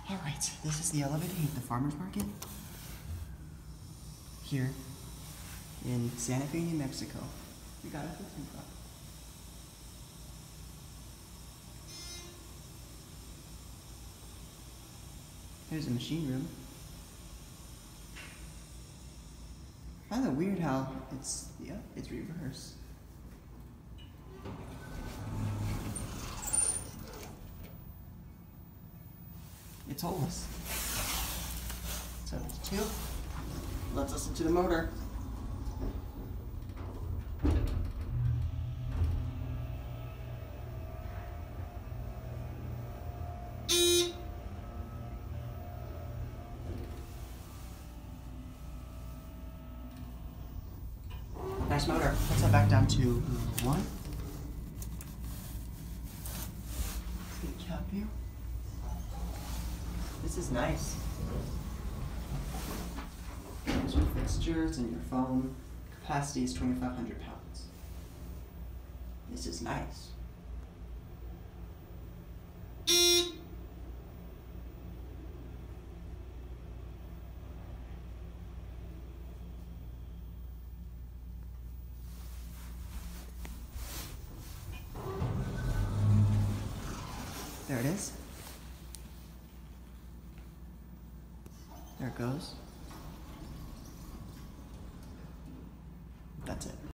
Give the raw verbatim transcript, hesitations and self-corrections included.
All right, this is the elevator here at the farmer's market here in Santa Fe, New Mexico. We got a fifteen truck. There's a machine room. I find it weird how it's, yeah, it's reverse. It's holeless. seventy-two. Let's listen to the motor. Nice motor. Let's head back down to one. Let's get a cap view. This is nice. There's your fixtures and your phone. Capacity is twenty-five hundred pounds. This is nice. There it is. There it goes. That's it.